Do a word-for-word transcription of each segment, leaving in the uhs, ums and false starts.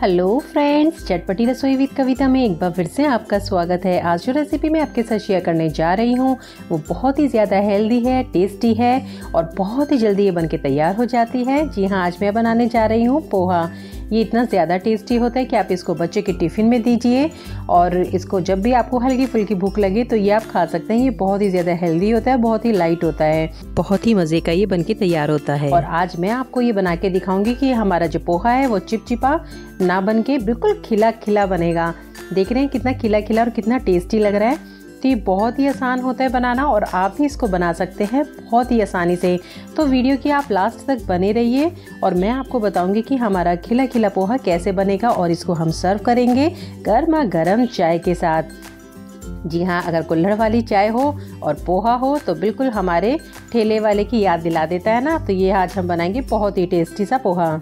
Hello friends, चटपटी रसोई with कविता में एक बार फिर से आपका स्वागत है। आज जो रेसिपी मैं आपके साथ शेयर करने जा रही हूँ वो बहुत ही ज़्यादा हेल्दी है, टेस्टी है और बहुत ही जल्दी ये बनके तैयार हो जाती है। जी हाँ, आज मैं बनाने जा रही हूँ पोहा। ये इतना ज़्यादा टेस्टी होता है कि आप इसको बच्चे के टिफ़िन में दीजिए और इसको जब भी आपको हल्की फुल्की भूख लगे तो ये आप खा सकते हैं। ये बहुत ही ज़्यादा हेल्दी होता है, बहुत ही लाइट होता है, बहुत ही मज़े का ये बनके तैयार होता है। और आज मैं आपको ये बना के दिखाऊंगी कि हमारा जो पोहा है वो चिपचिपा ना बन के बिल्कुल खिला खिला बनेगा। देख रहे हैं कितना खिला खिला और कितना टेस्टी लग रहा है। तो ये बहुत ही आसान होता है बनाना और आप भी इसको बना सकते हैं बहुत ही आसानी से। तो वीडियो की आप लास्ट तक बने रहिए और मैं आपको बताऊंगी कि हमारा खिला खिला पोहा कैसे बनेगा और इसको हम सर्व करेंगे गर्मा गर्म चाय के साथ। जी हाँ, अगर कुल्हड़ वाली चाय हो और पोहा हो तो बिल्कुल हमारे ठेले वाले की याद दिला देता है ना। तो ये आज हम बनाएंगे बहुत ही टेस्टी सा पोहा।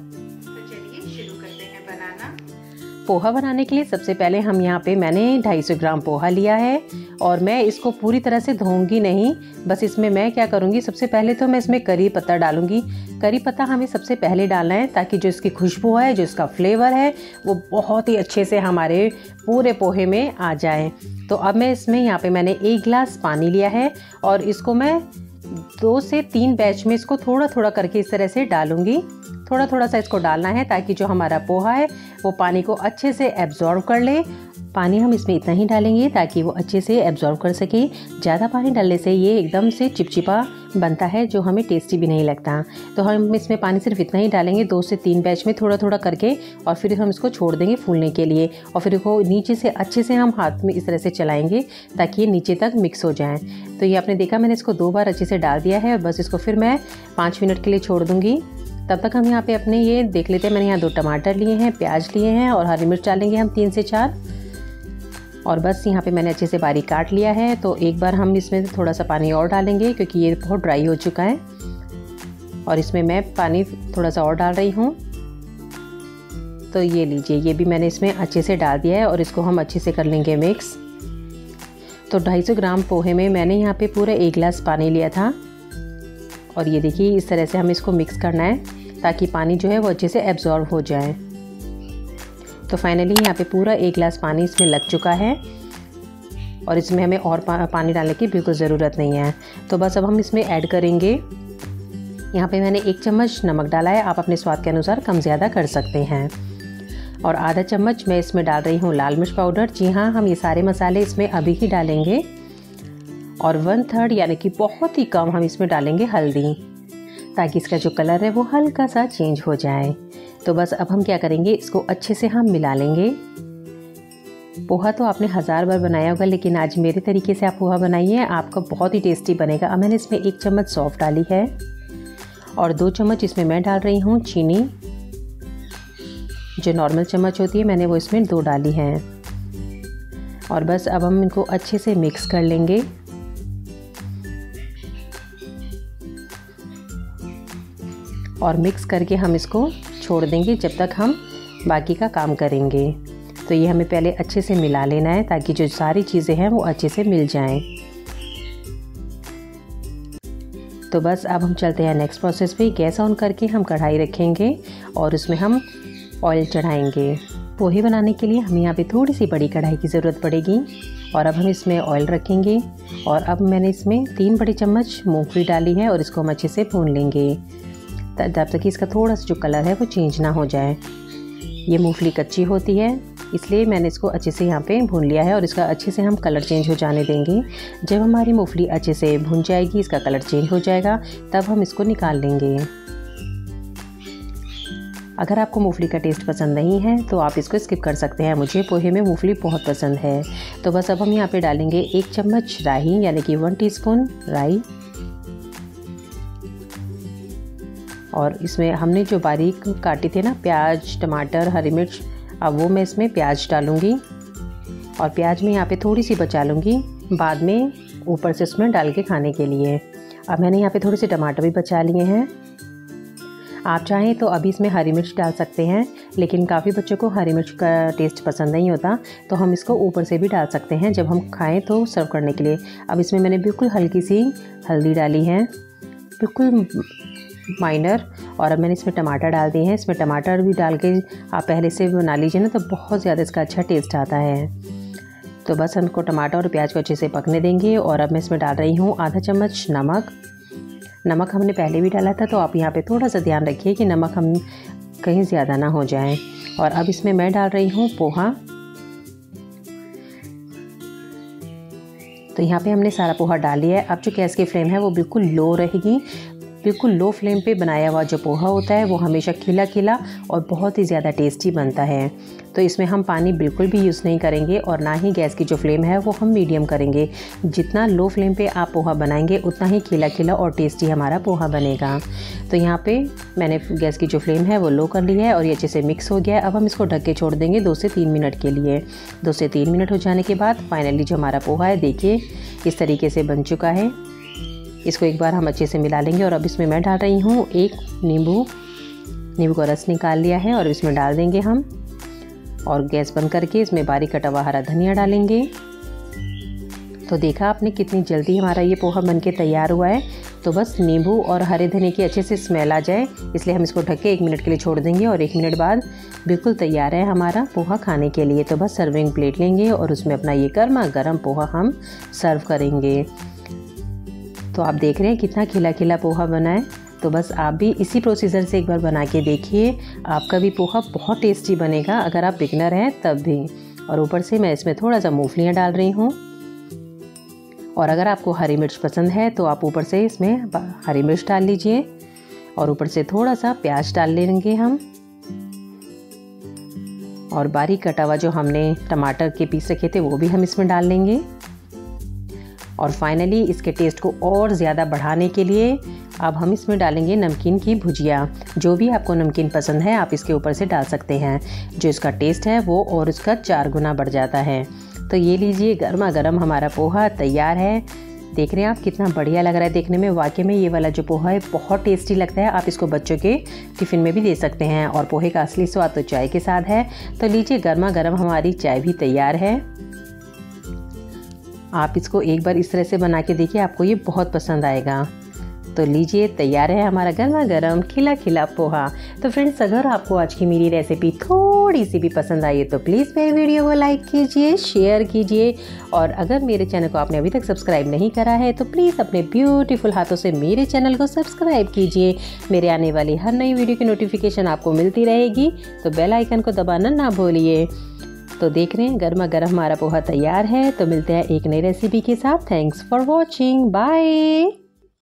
पोहा बनाने के लिए सबसे पहले हम यहाँ पे मैंने दो सौ पचास ग्राम पोहा लिया है और मैं इसको पूरी तरह से धोऊंगी नहीं। बस इसमें मैं क्या करूँगी, सबसे पहले तो मैं इसमें करी पत्ता डालूंगी। करी पत्ता हमें सबसे पहले डालना है ताकि जो इसकी खुशबू है, जो इसका फ्लेवर है वो बहुत ही अच्छे से हमारे पूरे पोहे में आ जाए। तो अब मैं इसमें यहाँ पे मैंने एक गिलास पानी लिया है और इसको मैं दो से तीन बैच में इसको थोड़ा थोड़ा करके इस तरह से डालूंगी। थोड़ा थोड़ा सा इसको डालना है ताकि जो हमारा पोहा है वो पानी को अच्छे से एब्जॉर्व कर ले। पानी हम इसमें इतना ही डालेंगे ताकि वो अच्छे से एब्जॉर्व कर सके। ज़्यादा पानी डालने से ये एकदम से चिपचिपा बनता है जो हमें टेस्टी भी नहीं लगता। तो हम इसमें पानी सिर्फ इतना ही डालेंगे, दो से तीन बैच में थोड़ा थोड़ा करके, और फिर हम इसको छोड़ देंगे फूलने के लिए। और फिर वो नीचे से अच्छे से हम हाथ में इस तरह से चलाएंगे ताकि ये नीचे तक मिक्स हो जाए। तो ये आपने देखा, मैंने इसको दो बार अच्छे से डाल दिया है और बस इसको फिर मैं पाँच मिनट के लिए छोड़ दूँगी। तब तक हम यहाँ पे अपने ये देख लेते हैं। मैंने यहाँ दो टमाटर लिए हैं, प्याज लिए हैं और हरी मिर्च डालेंगे हम तीन से चार। और बस यहाँ पे मैंने अच्छे से बारीक काट लिया है। तो एक बार हम इसमें थोड़ा सा पानी और डालेंगे क्योंकि ये बहुत ड्राई हो चुका है और इसमें मैं पानी थोड़ा सा और डाल रही हूँ। तो ये लीजिए, ये भी मैंने इसमें अच्छे से डाल दिया है और इसको हम अच्छे से कर लेंगे मिक्स। तो दो सौ पचास ग्राम पोहे में मैंने यहाँ पे पूरा एक गिलास पानी लिया था और ये देखिए इस तरह से हमें इसको मिक्स करना है ताकि पानी जो है वो अच्छे से एब्जॉर्व हो जाए। तो फाइनली यहाँ पे पूरा एक गिलास पानी इसमें लग चुका है और इसमें हमें और पा, पानी डालने की बिल्कुल ज़रूरत नहीं है। तो बस अब हम इसमें ऐड करेंगे, यहाँ पे मैंने एक चम्मच नमक डाला है, आप अपने स्वाद के अनुसार कम ज़्यादा कर सकते हैं। और आधा चम्मच मैं इसमें डाल रही हूँ लाल मिर्च पाउडर। जी हाँ, हम ये सारे मसाले इसमें अभी ही डालेंगे। और वन थर्ड यानी कि बहुत ही कम हम इसमें डालेंगे हल्दी ताकि इसका जो कलर है वो हल्का सा चेंज हो जाए। तो बस अब हम क्या करेंगे, इसको अच्छे से हम मिला लेंगे। पोहा तो आपने हज़ार बार बनाया होगा लेकिन आज मेरे तरीके से आप पोहा बनाइए, आपका बहुत ही टेस्टी बनेगा। अब मैंने इसमें एक चम्मच सौंफ डाली है और दो चम्मच इसमें मैं डाल रही हूँ चीनी। जो नॉर्मल चम्मच होती है मैंने वो इसमें दो डाली है। और बस अब हम इनको अच्छे से मिक्स कर लेंगे। और मिक्स करके हम इसको छोड़ देंगे जब तक हम बाकी का काम करेंगे। तो ये हमें पहले अच्छे से मिला लेना है ताकि जो सारी चीज़ें हैं वो अच्छे से मिल जाएं। तो बस अब हम चलते हैं नेक्स्ट प्रोसेस पे। गैस ऑन करके हम कढ़ाई रखेंगे और उसमें हम ऑयल चढ़ाएंगे। पोहे बनाने के लिए हमें यहाँ पे थोड़ी सी बड़ी कढ़ाई की ज़रूरत पड़ेगी। और अब हम इसमें ऑयल रखेंगे और अब मैंने इसमें तीन बड़े चम्मच मूँगफली डाली है और इसको हम अच्छे से भून लेंगे तब तक कि इसका थोड़ा सा जो कलर है वो चेंज ना हो जाए। ये मूंगफली कच्ची होती है इसलिए मैंने इसको अच्छे से यहाँ पे भून लिया है और इसका अच्छे से हम कलर चेंज हो जाने देंगे। जब हमारी मूंगफली अच्छे से भून जाएगी, इसका कलर चेंज हो जाएगा, तब हम इसको निकाल लेंगे। अगर आपको मूंगफली का टेस्ट पसंद नहीं है तो आप इसको स्किप कर सकते हैं। मुझे पोहे में मूंगफली बहुत पसंद है। तो बस अब हम यहाँ पे डालेंगे एक चम्मच राई यानी कि वन टीस्पून राई। और इसमें हमने जो बारीक काटी थे ना प्याज, टमाटर, हरी मिर्च, अब वो मैं इसमें प्याज डालूँगी और प्याज में यहाँ पे थोड़ी सी बचा लूँगी बाद में ऊपर से इसमें डाल के खाने के लिए। अब मैंने यहाँ पे थोड़े से टमाटर भी बचा लिए हैं। आप चाहें तो अभी इसमें हरी मिर्च डाल सकते हैं लेकिन काफ़ी बच्चों को हरी मिर्च का टेस्ट पसंद नहीं होता तो हम इसको ऊपर से भी डाल सकते हैं जब हम खाएं तो सर्व करने के लिए। अब इसमें मैंने बिल्कुल हल्की सी हल्दी डाली है, बिल्कुल माइनर। और अब मैंने इसमें टमाटर डाल दिए हैं। इसमें टमाटर भी डाल के आप पहले से बना लीजिए ना, तो बहुत ज़्यादा इसका अच्छा टेस्ट आता है। तो बस हमको टमाटर और प्याज को अच्छे से पकने देंगे। और अब मैं इसमें डाल रही हूँ आधा चम्मच नमक। नमक हमने पहले भी डाला था, तो आप यहाँ पे थोड़ा सा ध्यान रखिए कि नमक हम कहीं ज़्यादा ना हो जाए। और अब इसमें मैं डाल रही हूँ पोहा। तो यहाँ पे हमने सारा पोहा डाल लिया है। अब जो गैस की फ्लेम है वो बिल्कुल लो रहेगी। बिल्कुल लो फ्लेम पे बनाया हुआ जो पोहा होता है वो हमेशा खिला खिला और बहुत ही ज़्यादा टेस्टी बनता है। तो इसमें हम पानी बिल्कुल भी यूज़ नहीं करेंगे और ना ही गैस की जो फ्लेम है वो हम मीडियम करेंगे। जितना लो फ्लेम पे आप पोहा बनाएंगे उतना ही खिला खिला और टेस्टी हमारा पोहा बनेगा। तो यहाँ पे मैंने गैस की जो फ्लेम है वो लो कर ली है और ये अच्छे से मिक्स हो गया है। अब हम इसको ढक के छोड़ देंगे दो से तीन मिनट के लिए। दो से तीन मिनट हो जाने के बाद फाइनली जो हमारा पोहा है देखिए इस तरीके से बन चुका है। इसको एक बार हम अच्छे से मिला लेंगे। और अब इसमें मैं डाल रही हूँ एक नींबू। नींबू का रस निकाल लिया है और इसमें डाल देंगे हम। और गैस बंद करके इसमें बारीक कटा हुआ हरा धनिया डालेंगे। तो देखा आपने कितनी जल्दी हमारा ये पोहा बनके तैयार हुआ है। तो बस नींबू और हरे धनिया की अच्छे से स्मेल आ जाए इसलिए हम इसको ढक के एक मिनट के लिए छोड़ देंगे। और एक मिनट बाद बिल्कुल तैयार है हमारा पोहा खाने के लिए। तो बस सर्विंग प्लेट लेंगे और उसमें अपना ये गर्मा गर्म पोहा हम सर्व करेंगे। तो आप देख रहे हैं कितना खिला खिला पोहा बना है। तो बस आप भी इसी प्रोसीजर से एक बार बना के देखिए, आपका भी पोहा बहुत टेस्टी बनेगा अगर आप बिगनर हैं तब भी। और ऊपर से मैं इसमें थोड़ा सा मूंगफलियाँ डाल रही हूँ। और अगर आपको हरी मिर्च पसंद है तो आप ऊपर से इसमें हरी मिर्च डाल लीजिए। और ऊपर से थोड़ा सा प्याज डाल लेंगे हम। और बारीक कटा हुआ जो हमने टमाटर के पीस रखे थे वो भी हम इसमें डाल लेंगे। और फाइनली इसके टेस्ट को और ज़्यादा बढ़ाने के लिए अब हम इसमें डालेंगे नमकीन की भुजिया। जो भी आपको नमकीन पसंद है आप इसके ऊपर से डाल सकते हैं, जो इसका टेस्ट है वो और इसका चार गुना बढ़ जाता है। तो ये लीजिए गर्मा गर्म हमारा पोहा तैयार है। देख रहे हैं आप कितना बढ़िया लग रहा है देखने में। वाकई में ये वाला जो पोहा है बहुत टेस्टी लगता है। आप इसको बच्चों के टिफ़िन में भी दे सकते हैं। और पोहे का असली स्वाद तो चाय के साथ है। तो लीजिए गर्मा गर्म हमारी चाय भी तैयार है। आप इसको एक बार इस तरह से बना के देखिए, आपको ये बहुत पसंद आएगा। तो लीजिए तैयार है हमारा गर्मा गर्म खिला खिला पोहा। तो फ्रेंड्स अगर आपको आज की मेरी रेसिपी थोड़ी सी भी पसंद आई है तो प्लीज़ मेरे वीडियो को लाइक कीजिए, शेयर कीजिए। और अगर मेरे चैनल को आपने अभी तक सब्सक्राइब नहीं करा है तो प्लीज़ अपने ब्यूटीफुल हाथों से मेरे चैनल को सब्सक्राइब कीजिए। मेरे आने वाली हर नई वीडियो की नोटिफिकेशन आपको मिलती रहेगी। तो बेल आइकन को दबाना ना भूलिए। तो देख रहे हैं गर्मा गर्म हमारा पोहा तैयार है। तो मिलते हैं एक नई रेसिपी के साथ। Thanks for watching, bye.